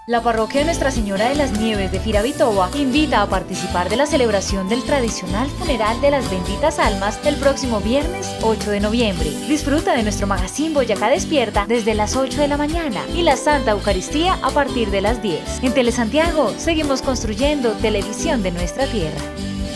La parroquia de Nuestra Señora de las Nieves de Firavitoa invita a participar de la celebración del tradicional funeral de las benditas almas el próximo viernes 8 de noviembre. Disfruta de nuestro magazine Boyacá Despierta desde las 8 de la mañana y la Santa Eucaristía a partir de las 10. En Telesantiago seguimos construyendo televisión de nuestra tierra.